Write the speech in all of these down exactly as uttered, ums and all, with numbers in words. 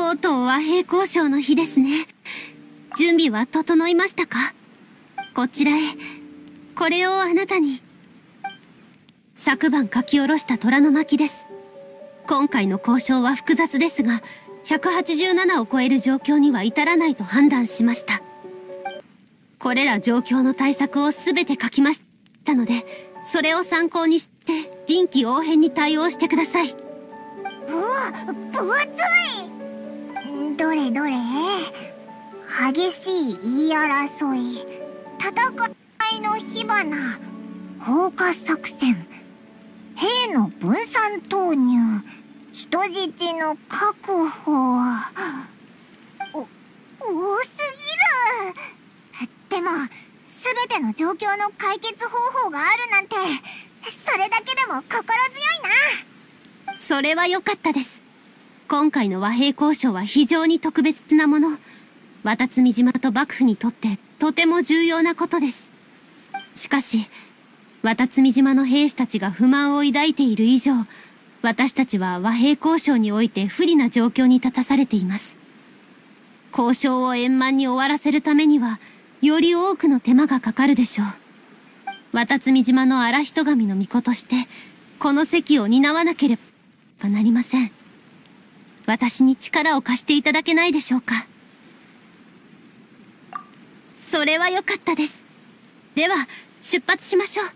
とうとう和平交渉の日ですね。準備は整いましたか？こちらへ。これをあなたに。昨晩書き下ろした虎の巻です。今回の交渉は複雑ですが、ひゃくはちじゅうななを超える状況には至らないと判断しました。これら状況の対策を全て書きましたので、それを参考にして臨機応変に対応してください。 うわ、分厚い。どれどれ。激しい言い争い、戦いの火花、放火作戦、兵の分散投入、人質の確保。お、多すぎる。でも全ての状況の解決方法があるなんて、それだけでも心強いな。 それは良かったです。今回の和平交渉は非常に特別なもの。渡積島と幕府にとってとても重要なことです。しかし、渡積島の兵士たちが不満を抱いている以上、私たちは和平交渉において不利な状況に立たされています。交渉を円満に終わらせるためには、より多くの手間がかかるでしょう。渡積島の荒人神の巫女として、この責を担わなければなりません。私に力を貸していただけないでしょうか。それは良かったです。では、出発しましょう。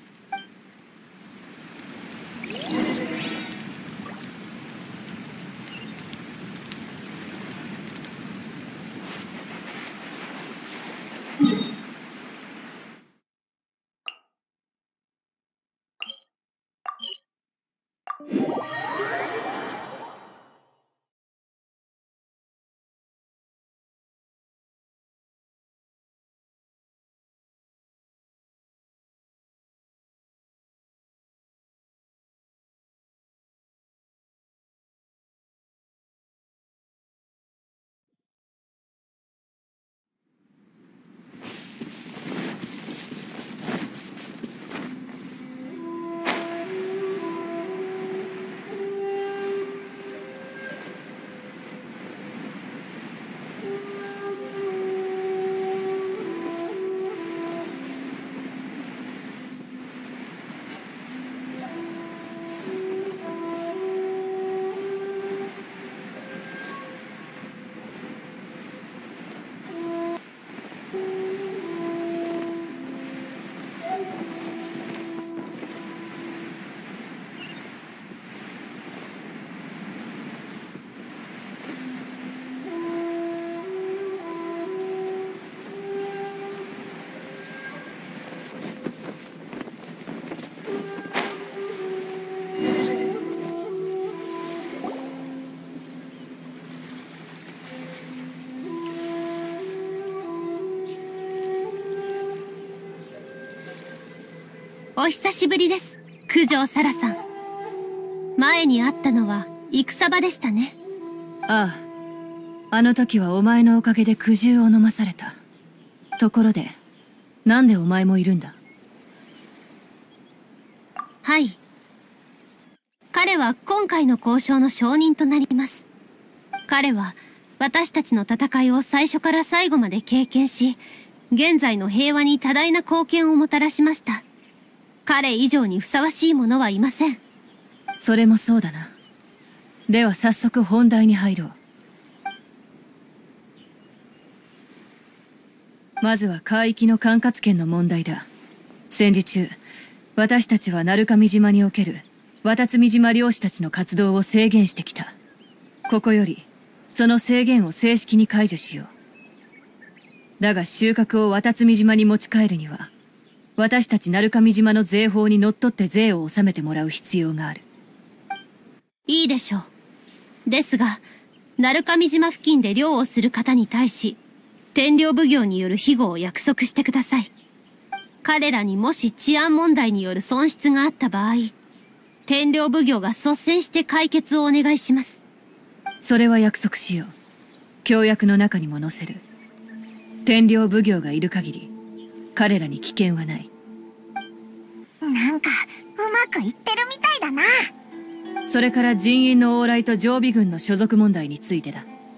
お久しぶりです、九条沙羅さん。前に会ったのは戦場でしたね。 ああ、あの時はお前のおかげで苦汁を飲まされた。ところで、なんでお前もいるんだ？ はい。彼は今回の交渉の証人となります。彼は私たちの戦いを最初から最後まで経験し、現在の平和に多大な貢献をもたらしました。彼以上にふさわしい者はいません。 それもそうだな。では早速本題に入ろう。まずは海域の管轄権の問題だ。戦時中、私たちは鳴上島における渡積島漁師たちの活動を制限してきた。ここより、その制限を正式に解除しよう。だが収穫を渡積島に持ち帰るには、私たち鳴上島の税法にのっとって税を納めてもらう必要がある。 いいでしょう。ですが、鳴上島付近で漁をする方に対し、天領奉行による庇護を約束してください。彼らにもし治安問題による損失があった場合、天領奉行が率先して解決をお願いします。 それは約束しよう。協約の中にも載せる。天領奉行がいる限り、彼らに危険はない。 なんかうまくいってるみたいだな。 それから人員の往来と常備軍の所属問題についてだ。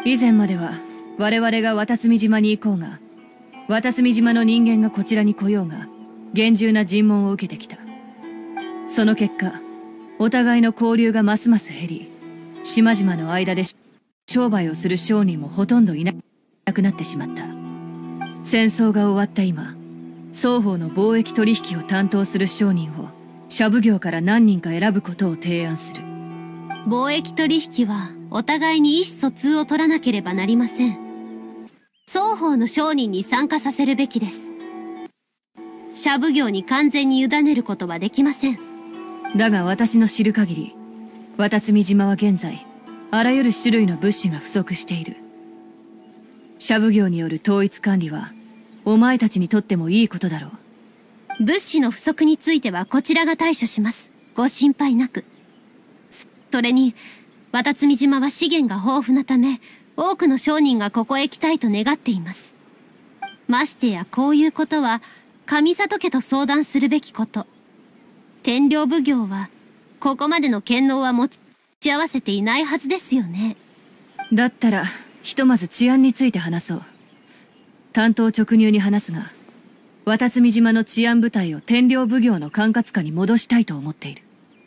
以前までは我々が渡積島に行こうが、渡積島の人間がこちらに来ようが、厳重な尋問を受けてきた。その結果、お互いの交流がますます減り、島々の間で商売をする商人もほとんどいなくなってしまった。戦争が終わった今、双方の貿易取引を担当する商人をシャブ業から何人か選ぶことを提案する。 貿易取引はお互いに意思疎通を取らなければなりません。双方の商人に参加させるべきです。シャブ業に完全に委ねることはできません。 だが私の知る限り、渡積島は現在、あらゆる種類の物資が不足している。シャブ業による統一管理は、お前たちにとってもいいことだろう。物資の不足についてはこちらが対処します。ご心配なく。それに、渡積島は資源が豊富なため、多くの商人がここへ来たいと願っています。ましてやこういうことは、上里家と相談するべきこと。天領奉行は、ここまでの権能は持ち合わせていないはずですよね。 だったら、ひとまず治安について話そう。担当直入に話すが、渡積島の治安部隊を天領奉行の管轄下に戻したいと思っている。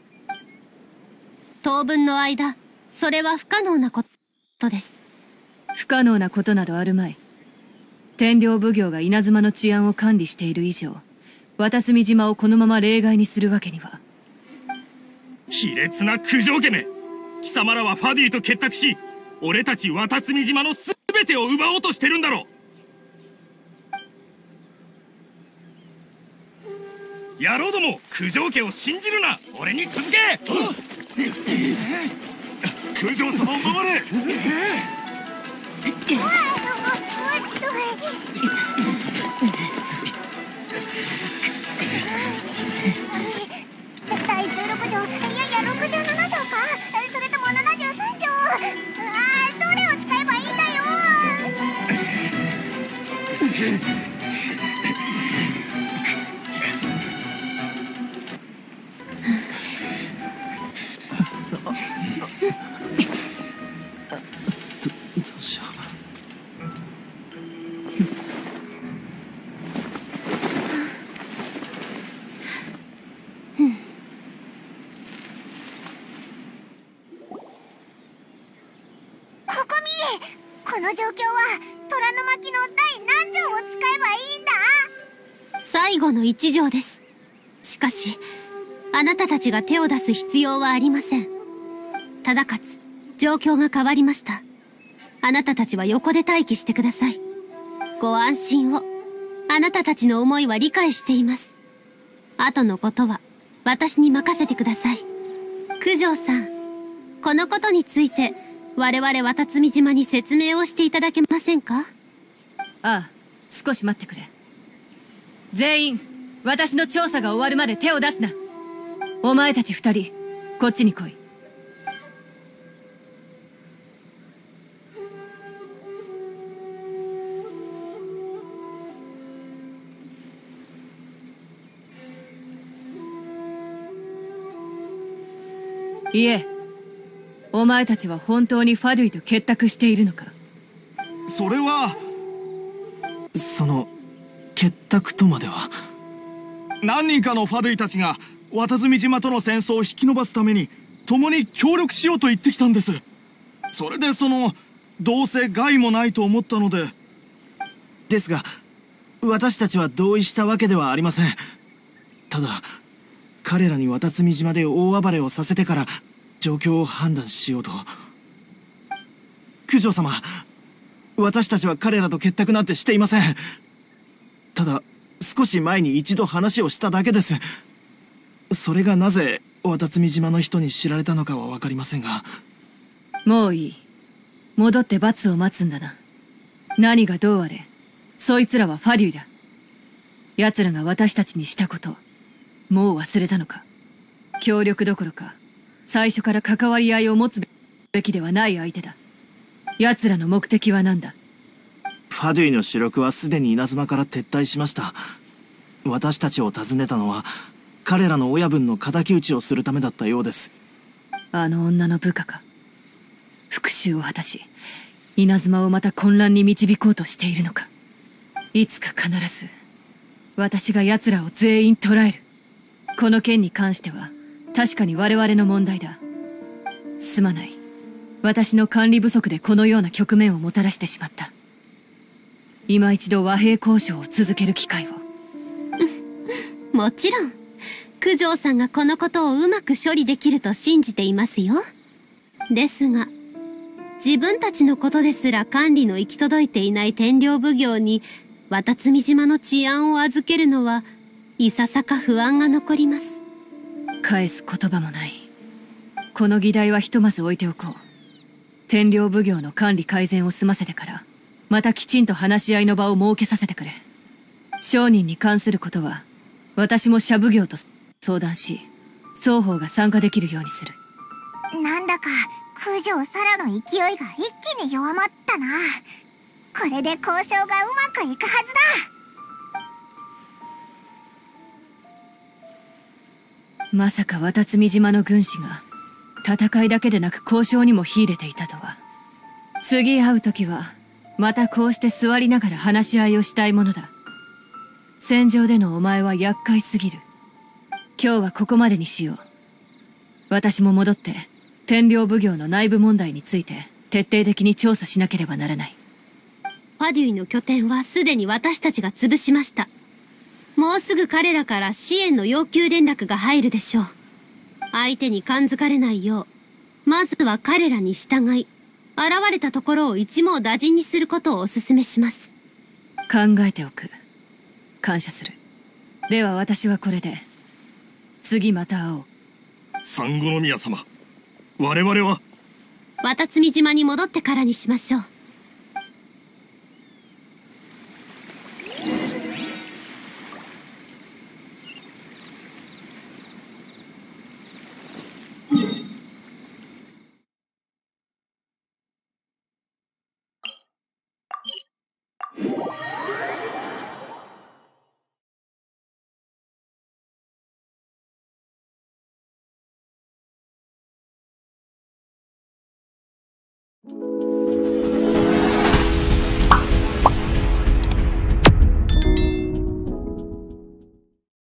当分の間、それは不可能なことです。 不可能なことなどあるまい。天領奉行が稲妻の治安を管理している以上、渡積島をこのまま例外にするわけには。 卑劣な九条家め、貴様らはファディと結託し、俺たち渡積島のすべてを奪おうとしてるんだろう。野郎ども、九条家を信じるな。俺に続け。九条様を守れ。 だいじゅうろく条、いやいやろくじゅうなな条か、それともななじゅうさん条。ああ、どれを使えばいいんだよ。 どうしよう。 この状況は虎の巻の第何条を使えばいいんだ？ 最後の一条です。しかし、あなたたちが手を出す必要はありません。ただかつ、状況が変わりました。あなたたちは横で待機してください。ご安心を。あなたたちの思いは理解しています。後のことは、私に任せてください。九条さん、このことについて、我々渡積島に説明をしていただけませんか？ ああ、少し待ってくれ。全員、私の調査が終わるまで手を出すな。お前たち二人、こっちに来い。いえ、お前たちは本当にファドゥイと結託しているのか？ それは、 その結託とまでは。 何人かのファドゥイたちが渡積島との戦争を引き延ばすために共に協力しようと言ってきたんです。それでそのどうせ害もないと思ったので。 ですが私たちは同意したわけではありません。ただ彼らに渡積島で大暴れをさせてから状況を判断しようと。九条様、私たちは彼らと結託なんてしていません。ただ少し前に一度話をしただけです。それがなぜ渡積島の人に知られたのかは分かりませんが。 もういい。戻って罰を待つんだな。何がどうあれ、そいつらはファデュイだ。奴らが私たちにしたこと、もう忘れたのか。協力どころか、最初から関わり合いを持つべきではない相手だ。奴らの目的は何だ？ ファデュイの主力はすでに稲妻から撤退しました。私たちを訪ねたのは彼らの親分の敵討ちをするためだったようです。 あの女の部下か。復讐を果たし稲妻をまた混乱に導こうとしているのか。いつか必ず私が奴らを全員捕らえる。この件に関しては確かに我々の問題だ。すまない。私の管理不足でこのような局面をもたらしてしまった。今一度和平交渉を続ける機会を。もちろん九条さんがこのことをうまく処理できると信じていますよ。ですが自分たちのことですら管理の行き届いていない天領奉行に渡積島の治安を預けるのはいささか不安が残ります。 返す言葉もない。この議題はひとまず置いておこう。天領奉行の管理改善を済ませてからまたきちんと話し合いの場を設けさせてくれ。商人に関することは私も社奉行と相談し双方が参加できるようにする。 なんだか九条サラの勢いが一気に弱まったな。これで交渉がうまくいくはずだ。まさか渡積島の軍師が戦いだけでなく交渉にも秀でていたとは。次会う時はまたこうして座りながら話し合いをしたいものだ。戦場でのお前は厄介すぎる。今日はここまでにしよう。私も戻って天領奉行の内部問題について徹底的に調査しなければならない。 ファデュイの拠点はすでに私たちが潰しました。もうすぐ彼らから支援の要求連絡が入るでしょう。相手に感づかれないようまずは彼らに従い現れたところを一網打尽にすることをお勧めします。 考えておく。感謝する。では私はこれで。次また会おう。 三五宮様、我々は渡積島に戻ってからにしましょう。 だ。